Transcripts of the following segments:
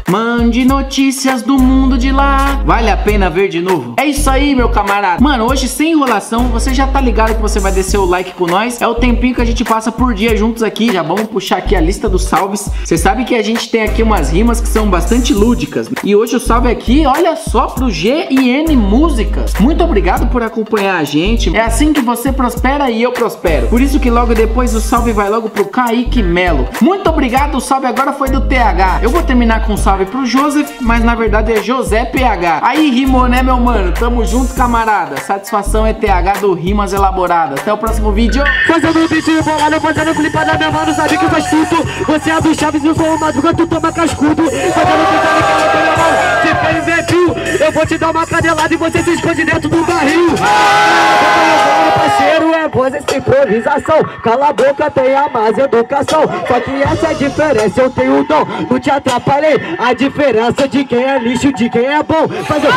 Mande notícias do mundo de lá. Vale a pena ver de novo? É isso aí, meu camarada. Mano, hoje sem enrolação, você já tá ligado que você vai descer o like com nós. É o tempinho que a gente passa por dia juntos aqui. Já vamos puxar aqui a lista dos salves. Você sabe que a gente tem aqui umas rimas que são bastante lúdicas. E hoje o salve aqui, olha só, pro GN Músicas. Muito obrigado por acompanhar a gente. É assim que você prospera e eu prospero. Por isso que logo depois o salve vai logo pro Kaique Melo. Muito obrigado, o salve agora foi do TH. Eu vou terminar com um salve pro Joseph, mas na verdade é José PH. Aí rimou, né, meu mano? Tamo junto, camarada. Satisfação é TH do Rimas Elaboradas. Até o próximo vídeo. Fazendo vídeo bolado, fazendo clipada, meu mano, sabe que faz tudo. Você é do Chaves, eu sou o Madruga, tu toma cascudo. Fazendo clipada, que ela tem na mão. Se fez inventiu, eu vou te dar uma canelada e você se esconde dentro do barril. Parceiro, é voz essa improvisação. Cala a boca, tenha mais educação. Só que essa é a diferença, eu tenho o dom. Não te atrapalhei, a diferença de quem é lixo, de quem é bom.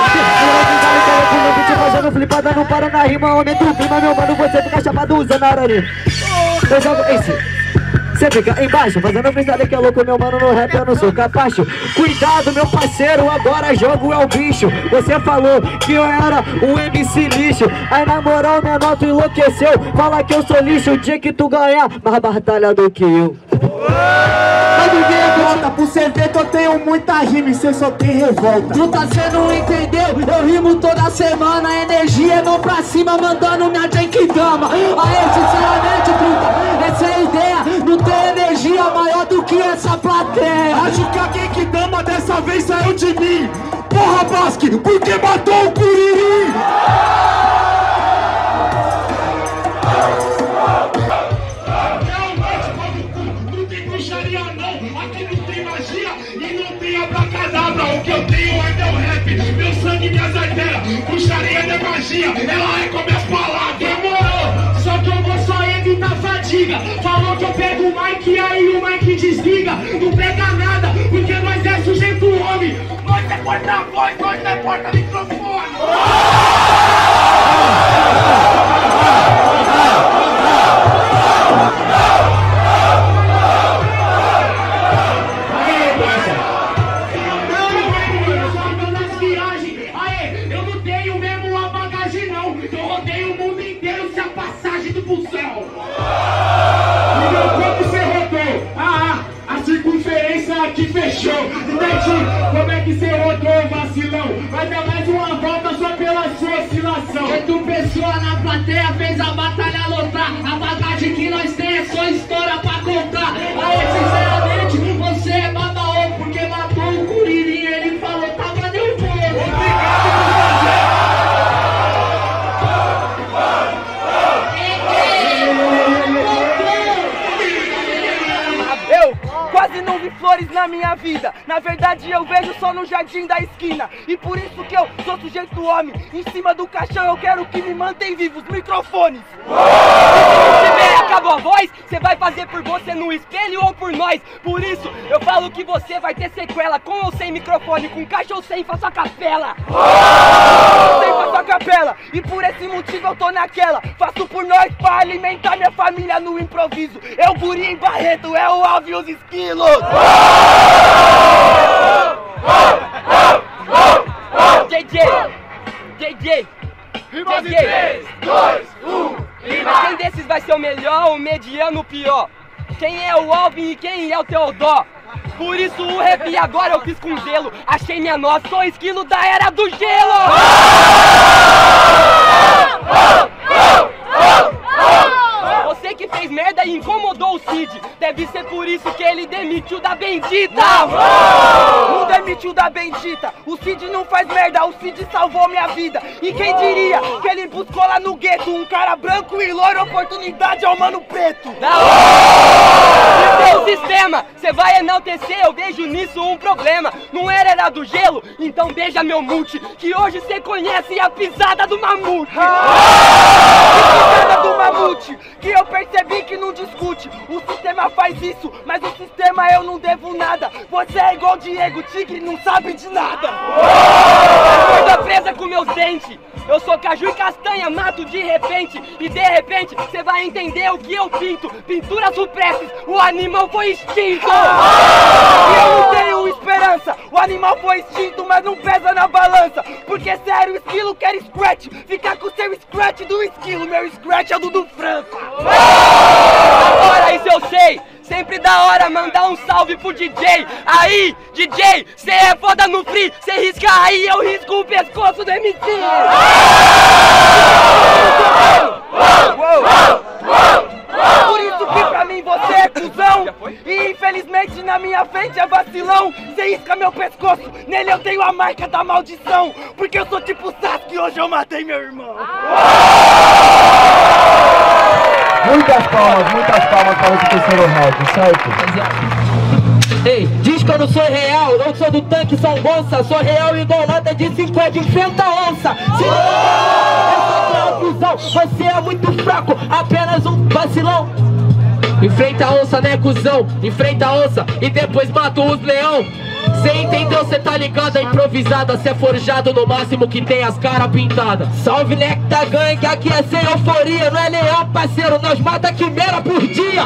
Fazendo flipada, não para na rima. Aumenta o clima, meu mano, você fica chapado usando a ararinha. Eu jogo esse. Você fica embaixo, fazendo freestyle que é louco, meu mano, no rap eu não sou capacho. Cuidado, meu parceiro, agora jogo é o bicho. Você falou que eu era o MC lixo. Aí na moral, menor, tu enlouqueceu. Fala que eu sou lixo, o dia que tu ganhar mais batalha do que eu. Por ser vento eu tenho muita rima e cê só tem revolta. Truta, cê não entendeu, eu rimo toda semana. A energia é mão pra cima, mandando minha Genkidama. Aê, sinceramente, truta, essa é a ideia. Não tem energia maior do que essa plateia. Acho que a Genkidama dessa vez saiu de mim. Porra, Basque, por que matou o Curirim? O que eu tenho é meu rap, meu sangue e minhas artérias. Puxaria de magia, ela é com minhas palavras. Demorou, só que eu vou só evitar fadiga. Falou que eu pego o mic, aí o mic desliga. Não pega nada, porque nós é sujeito homem. Nós é porta-voz, nós é porta-microfone. Que fechou, entendi como é que cê rodou, vacilão. Vai dar mais uma volta só pela sua oscilação. 8 pessoas na plateia fez a batalha lotar. A bagagem que nós tem é só história pra contar. Aí, sinceramente, você é baba-ovo, porque matou o Curirim, ele falou, tava nervoso. Quase não vi flores na minha vida. Na verdade eu vejo só no jardim da esquina. E por isso que eu sou sujeito homem. Em cima do caixão eu quero que me mantém vivo os microfones. Se você vê, acabou a voz, você vai fazer por você no espelho ou por nós. Por isso eu falo que você vai ter sequela. Com ou sem microfone, com caixa ou sem, faço a capela. Sem, faço a capela. E por esse motivo eu tô naquela. Faço por nós pra alimentar minha família no improviso. É o Guri em Barreto, é o Alve e os esquilos. JJ, 3, 2, 1, quem desses vai ser o melhor, o mediano, o pior? Quem é o Alvin e quem é o Teodó? Por isso o rap agora eu fiz com zelo. Achei minha nós, sou esquilo da era do gelo. Você que fez merda e incomodou o Cid, deve ser por isso que ele demitiu da bendita. Não demitiu da bendita. O Cid não faz merda, o Cid salvou minha vida. E quem diria que ele buscou lá no gueto um cara branco e loiro, oportunidade ao mano preto. E seu sistema, cê vai enaltecer, eu vejo nisso um problema. Não era do gelo? Então beija meu mute, que hoje cê conhece a pisada do mamute. Que pisada do mamute, que eu percebi que não discute. O sistema faz isso, mas o sistema eu não devo nada. Você é igual Diego Tigre, não sabe de nada. Corda presa com meus dentes. Eu sou caju e castanha, mato de repente. E de repente, cê vai entender o que eu pinto. Pinturas rupestres, o animal foi extinto. E eu não tenho esperança, o animal foi extinto, mas não pesa na balança. Porque sério, o esquilo quer scratch. Ficar com o seu scratch do esquilo. Meu scratch é o do França. Agora isso eu sei. Sempre da hora mandar um salve pro DJ. Aí, DJ, cê é foda no free. Cê risca aí, eu risco o pescoço do MC. Por isso que pra mim você é cuzão. E infelizmente na minha frente é vacilão. Cê risca meu pescoço, nele eu tenho a marca da maldição. Porque eu sou tipo Sasuke e hoje eu matei meu irmão. Muitas palmas para o terceiro round, certo? Ei, diz que eu não sou real, eu sou do tanque São Gonça. Sou real igual nota de 50, enfrenta a onça. Você é muito fraco, apenas um vacilão. Enfrenta a onça, né, cuzão? Enfrenta a onça e depois mata os leão. Cê entendeu, cê tá ligado, é improvisada. Cê é forjado no máximo que tem as caras pintadas. Salve Necta Gang, aqui é sem euforia. Não é leal, parceiro, nós mata quimera por dia.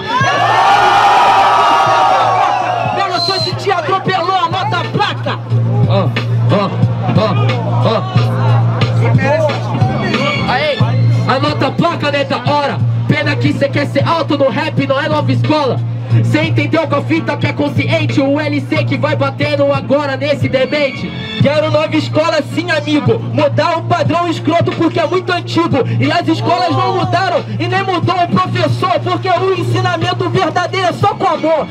Pelo só se te atropelou, anota a placa. Aí, anota a placa, né, da hora. Pena que cê quer ser alto no rap, não é nova escola. Cê entendeu com a fita que é consciente. O LC que vai batendo agora nesse demente. Quero nova escola sim, amigo. Mudar o padrão escroto porque é muito antigo. E as escolas não mudaram e nem mudou o professor. Porque o ensinamento verdadeiro é só com amor.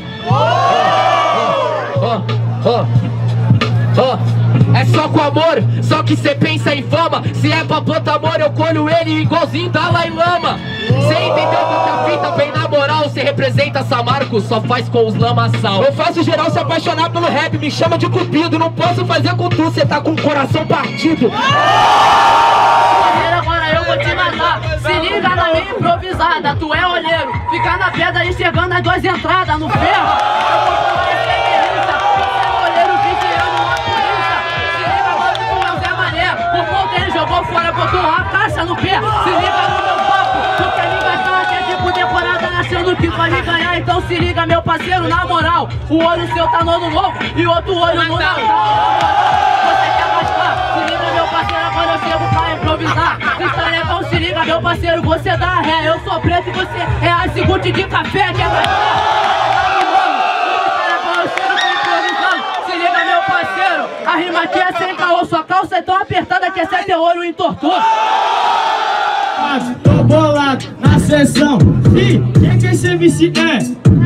É só com amor, só que cê pensa em fama. Se é pra plantar amor, eu colho ele igualzinho Dalai Lama. Cê entendeu que a fita vem na moral. Cê representa Samarco, só faz com os lamaçal. Eu faço geral se apaixonar pelo rap, me chama de cupido. Não posso fazer com tu, cê tá com o coração partido. Agora eu vou te matar. Se liga na minha improvisada. Tu é olheiro, ficar na pedra enxergando as duas entradas no ferro. Jogou fora, botou uma caixa no pé. Se liga no meu papo, tu quer me gastar até tipo decorada, achando que vai me ganhar. Então se liga, meu parceiro, na moral. O olho seu tá no ano novo e outro olho no Natal. Você quer gastar? Se liga, meu parceiro, agora eu chego pra improvisar. Então se liga, meu parceiro, você dá ré. Eu sou preto e você é a segunda de café. Quer gastar? A rima aqui é sem caô, sua calça é tão apertada que até teu olho entortou. Tô bolado na sessão. E quem que esse MC é?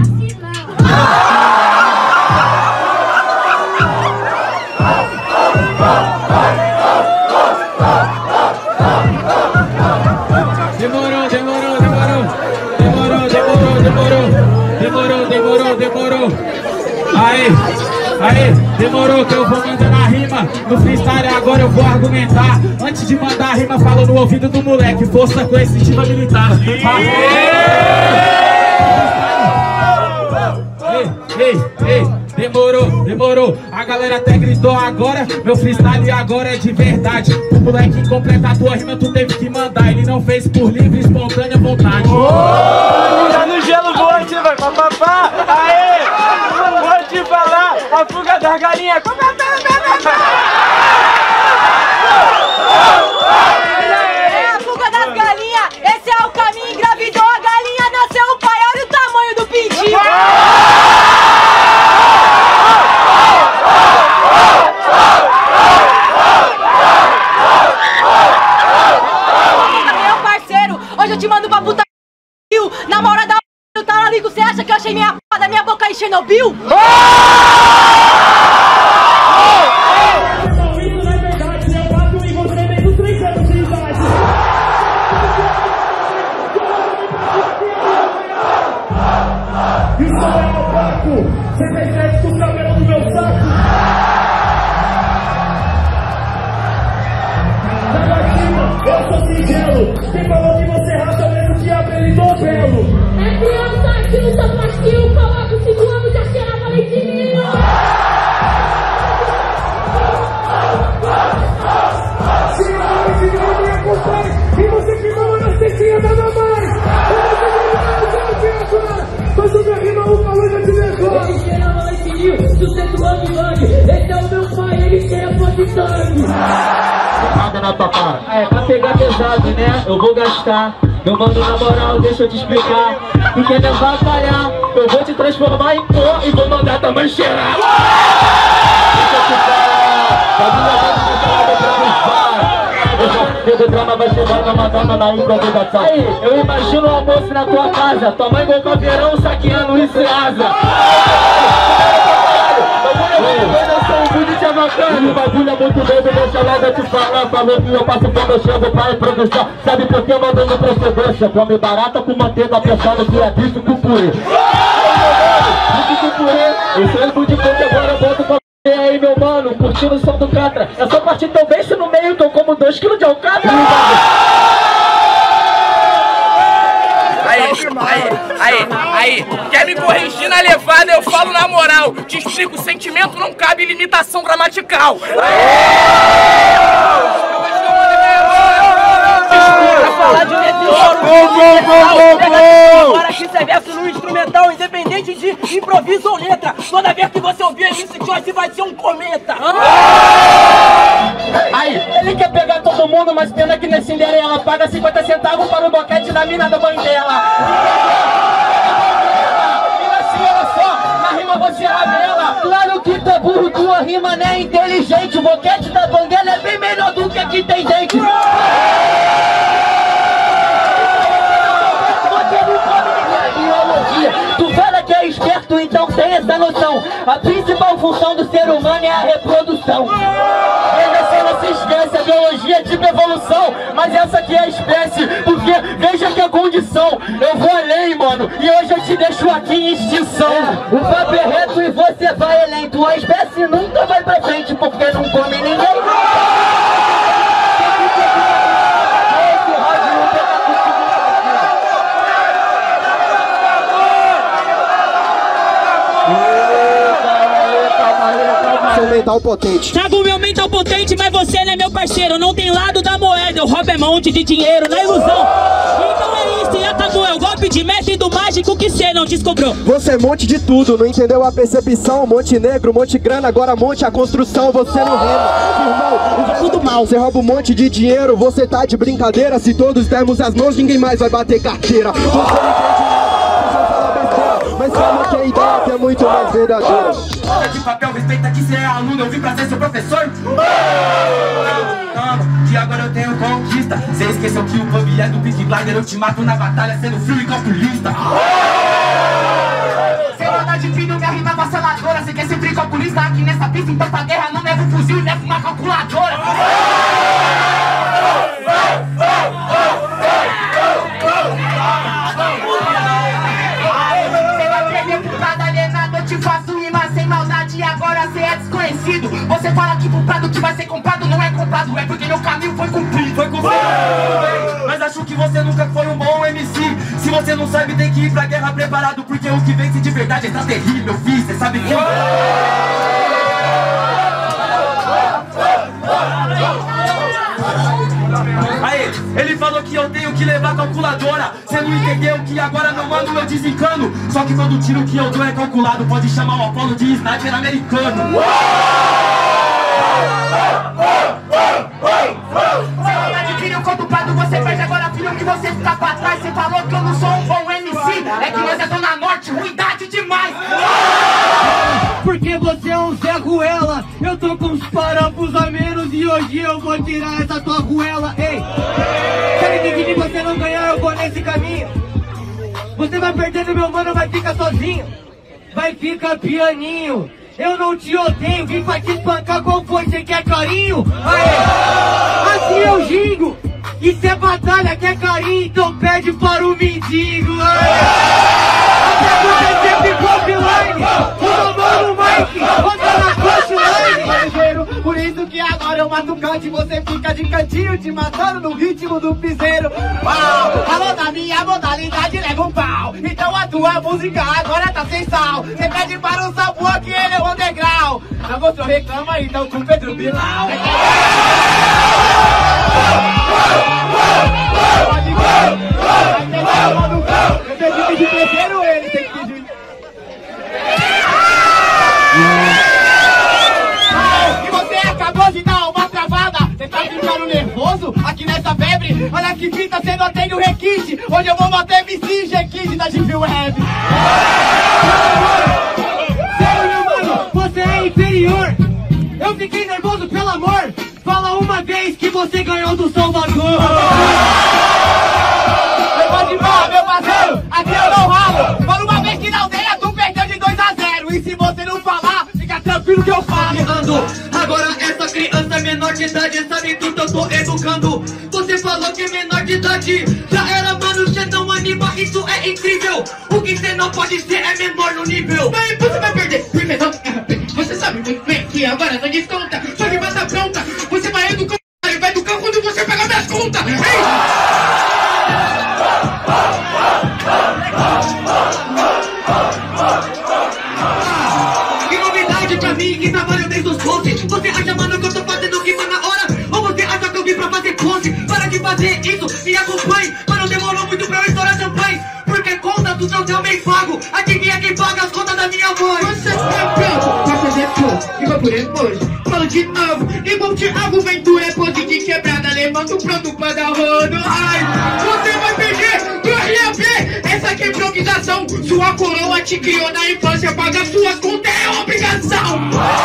Demorou. Aí, demorou que eu vou mandando a rima. No freestyle agora eu vou argumentar. Antes de mandar a rima, falo no ouvido do moleque. Força coercitiva militar. Demorou. A galera até gritou agora. Meu freestyle agora é de verdade. O moleque completa a tua rima, tu teve que mandar. Ele não fez por livre e espontânea vontade. Tá no gelo, voante, vai papapá. Aê! Vou te falar, a fuga das galinhas. É a fuga das galinhas, esse é o caminho. Engravidou a galinha, nasceu o pai, olha o tamanho do pintinho. Meu parceiro, hoje eu te mando pra puta na hora da do talarico. Você acha que eu achei minha p*** da minha boca em Chernobyl? Isso é o papo, você tem com o cabelo no meu saco. Na cima, eu sou singelo. Quem falou que você racha mesmo que apelidou belo? É criança que usa pastil, coloca o segundo, já cheira a Valentina. na tua cara. É, pra pegar pesado, né? Eu vou gastar. Meu mano, na moral, deixa eu te explicar. Tu quer me avacalhar, eu vou te transformar em pó e vou mandar também cheirar. Deixa eu te falar, o drama vai chegar na madama na improvisação. Aí, eu imagino o almoço na tua casa, tua mãe igual caveirão saqueando isso em asa. O bagulho é muito doido, deixa logo eu te falar. Falou que eu passo quando eu chego pra improvisar. Sabe por que eu mando no procedência? Come barata com manteiga pensando que é bicho com purê. Bicho com purê, eu sou de coco, agora eu boto pra você aí, meu mano. Curtindo o som do Catra. É só partir teu beijo no meio que eu como 2 kg de alcatra. Aí, quer me corrigir na levada, eu falo na moral. Te explico, sentimento não cabe limitação gramatical. Falar de agora que você verso no instrumental, independente de improviso ou letra. Toda vez que você ouvir MC Choice vai ser um cometa. Aí, ele quer pegar todo mundo, mas pena que nesse Cinderela paga 50 centavos para o boquete da mina da mãe dela. Você revela. Claro que tá burro, tua rima não é inteligente. O boquete da banguela é bem melhor do que aqui tem dente. Você não come minha biologia. Tu fala que é esperto, então tem essa noção. A principal função do ser humano é a reprodução. Você não se esquece, a biologia é tipo evolução, mas essa aqui é a espécie, porque veja que a condição, eu vou além, mano, e hoje eu te deixo aqui em extinção. O papo é reto e você vai além, tua espécie nunca vai pra frente, porque não come ninguém. Seu mental potente. Trago o meu mental potente, mas você não é meu parceiro. Não tem lado da moeda, eu roubo é monte de dinheiro na ilusão. Então é isso e acabou, é o golpe de mestre do mágico que cê não descobriu. Você é monte de tudo, não entendeu a percepção. Monte negro, monte grana, agora monte a construção. Você não rima, irmão, é tudo mal. Você rouba um monte de dinheiro, você tá de brincadeira. Se todos dermos as mãos, ninguém mais vai bater carteira. Você não entende nada, você fala besteira, mas calma que a ideia é muito mais verdadeira. De papel, respeita que cê é aluno, eu vim pra ser seu professor. Calma, que agora eu tenho conquista. Cê esqueceu que o pub é do Big Blinder. Eu te mato na batalha, sendo frio e calculista. Cê manda de filho, minha rima avassaladora. Cê quer ser frio e calculista aqui nessa pista, então pra guerra não leva um fuzil e leva uma calculadora. Cê vai perder por cada alienado, eu te faço rima sem maldade e agora cê é desconhecido. Você fala que pro prado que vai ser comprado não é comprado, é porque meu caminho foi cumprido. Foi cumprido, mas acho que você nunca foi um bom MC. Se você não sabe, tem que ir pra guerra preparado, porque o que vence de verdade é tão terrível, filho, cê sabe que... Aí, ele falou que eu tenho que levar calculadora. Cê não entendeu que agora meu mano eu desencano. Só que todo tiro que eu dou é calculado. Pode chamar o Apollo de sniper americano. Você adquire o corpo prado, você perde agora, filho, que você fica pra trás. Você falou que eu não sou um bom MC, é que nós é Zona Norte, ruindade demais. Porque você é um Zé Ruela. Eu tô com os parafusos a menos e hoje eu vou tirar essa tua ruela. Ei, quero que de você não ganhar, eu vou nesse caminho. Você vai perdendo, meu mano, vai ficar sozinho. Vai ficar pianinho. Eu não te odeio, vim pra te espancar, qual foi? Você quer carinho? Aê, assim eu gingo. Isso é batalha, quer carinho, então pede para o mendigo. Até você sempre offline, o meu mano Mike, outra na punchline. Por isso que agora eu mato cante, você fica de cantinho, te matando no ritmo do piseiro. Falou da minha modalidade, leva um pau. Então a tua música agora tá sem sal. Você pede para o sabor que ele é o degrau. Não gostou, reclama, então com Pedro Bilal. Eu tenho que pedir primeiro, ele tem que pedir. E você acabou de dar uma travada. Você tá ficando nervoso? que fita, cê não tem o requinte. Hoje eu vou bater MC G15 da G Web. Sério, meu mano, você é inferior. Eu fiquei nervoso, pelo amor. Fala uma vez que você ganhou do Salvador. Eu vou de boa, meu parceiro, aqui eu não ralo. Fala uma vez que na aldeia tu perdeu de 2-0. E se você não falar, fica tranquilo que eu falo. Agora essa criança menor de idade sabe tudo, eu tô educando. Você falou que menor de idade já era, mano, cê não anima, isso é incrível. O que cê não pode ser é menor no nível. Mas você vai perder, porque não você sabe muito bem que agora não desconta. Sua rima tá pronta, você vai educar e vai educar quando você pagar minhas contas. Que novidade pra mim que trabalho desde os 12. Você acha, mano, que eu tô fazendo rima na hora? Ou você acha que eu vim pra fazer pose? Para de fazer isso, me acompanhe. Mano, demorou muito pra eu estourar champanhe. Porque conta do seu teu bem pago. Adivinha quem paga as contas da minha mãe? Você tá pronto pra fazer show e vai por depois. Falo de novo, igual Thiago Ventura é pose de quebrada, levando pronto pra dar rodo. Ai, você vai perder pro RAP. Essa aqui é improvisação. Sua coroa te criou na infância, paga suas contas é obrigação.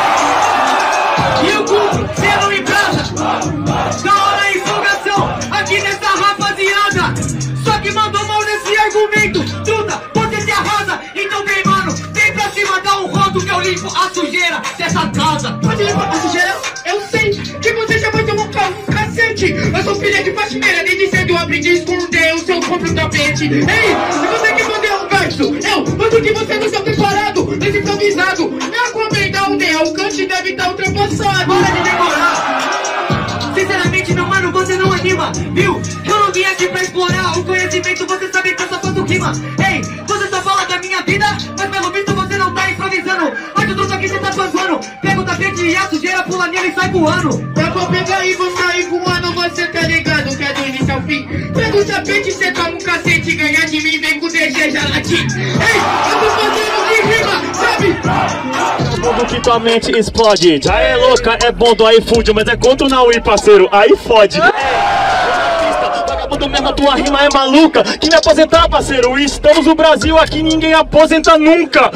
E o cu, cê não embrasa. Da hora a empolgação aqui nessa rapaziada. Só que mandou mal nesse argumento. Truta, você se arrasa. Então vem, mano, vem pra cima, dá um rodo que eu limpo a sujeira dessa casa. Pode limpar a sujeira? Eu sei que você já vai tomar um cacete. Eu sou filha de faxineira, desde cedo eu aprendi a esconder o seu próprio tapete. Ei, se você quer fazer um verso, eu mando que você não está preparado, nesse improvisado. É com a da aldeia, o cante deve estar ultrapassado. Para de demorar. Sinceramente, meu mano, você não anima, viu? Eu não vim aqui pra explorar o conhecimento, você sabe que eu só faço rima. Ei, você só fala da minha vida, mas pelo visto você não tá improvisando. Mas eu tô aqui, você tá panguando. Pega o tapete e a sujeira, pula nele e sai voando. Eu vou pegar e vou sair voando, você tá ligado que é do início ao fim. Pega o tapete, cê toma um cacete, ganhar de mim, vem com DG Jalatim. Ei, eu tô fazendo de rima, sabe? Mundo que tua mente explode. Já é louca, é bom do iFood, mas é contra o Naui, parceiro, aí fode. Vagabundo mesmo, a tua rima é maluca. Que me aposentar, parceiro, estamos no Brasil, aqui ninguém aposenta nunca.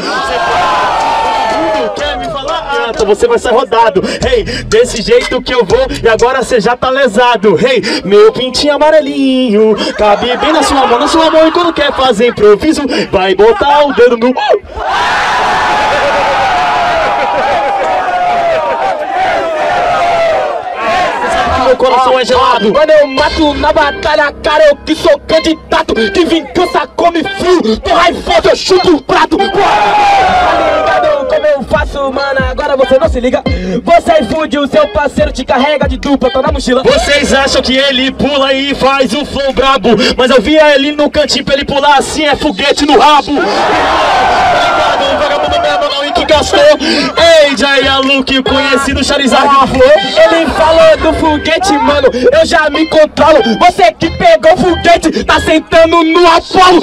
Quer me falar? Então você vai ser rodado. Hey, desse jeito que eu vou e agora cê já tá lesado. Hey, meu pintinho amarelinho cabe bem na sua mão e quando quer fazer improviso vai botar o dedo no... Meu coração é gelado. Quando eu mato na batalha, cara, eu que sou candidato. Que vingança come frio, tô raivoso, eu chuto o prato. Tá ligado como eu faço, mano? Agora você não se liga. Você iFood, o seu parceiro te carrega de dupla, tá na mochila. Vocês acham que ele pula e faz um flow brabo, mas eu vi ele no cantinho pra ele pular assim, é foguete no rabo. O vagabundo mesmo não e que gastou. Ei, Jaya Luke, o conhecido Charizard do Flow. Ele falou do foguete, mano, eu já me controlo. Você que pegou o foguete, tá sentando no Apolo.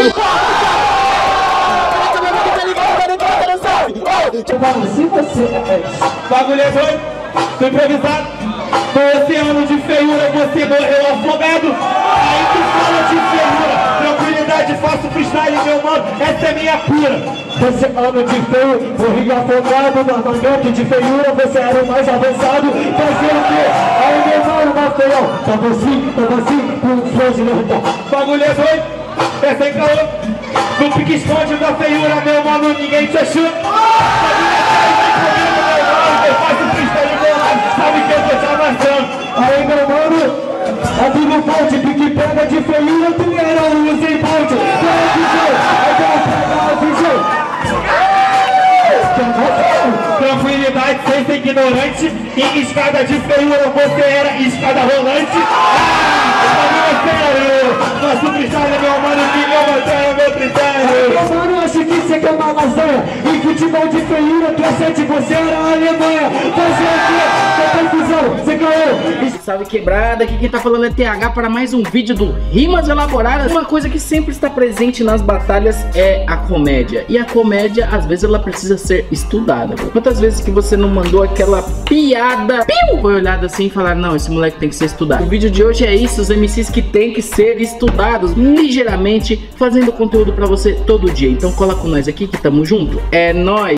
Bagulho é doido, tô improvisado. No oceano de feiura, você morreu afogado. Aí tu fala de feiura, tranquilidade, faço freestyle, meu mano, essa é minha cura. Você anda de feio, morri afogado no armamento de feiura, você era o mais avançado. Fazer o quê? Aí meu mano, Mafeião, tava assim, com um flow de lerdão. Bagulho é doido, é sem calor. No pique esconde da feiura, meu mano, ninguém te achou. Eu faço freestyle, meu mano, sabe que eu tô te amassando. Aí meu mano, aqui no ponte, pique pega de feiura, tu era o Usain Bolt. Tranquilidade, sem ser ignorante. Em escada de feiura, você era escada rolante. Nosso freestyle, meu mano, que eu mantenho meu critério. Meu mano, acho que você quer uma lasanha. Em futebol de feiura, tu é 7, você era a Alemanha. Fazer o quê? Você confusão, você ganhou. salve quebrada, aqui quem tá falando é TH para mais um vídeo do Rimas Elaboradas. Uma coisa que sempre está presente nas batalhas é a comédia. E a comédia, às vezes, ela precisa ser estudada. Quantas vezes que você não mandou aquela piada, foi olhado assim e falar, não, esse moleque tem que ser estudado. O vídeo de hoje é isso, os MCs que tem que ser estudados ligeiramente, fazendo conteúdo pra você todo dia. Então cola com nós aqui que tamo junto. É nóis!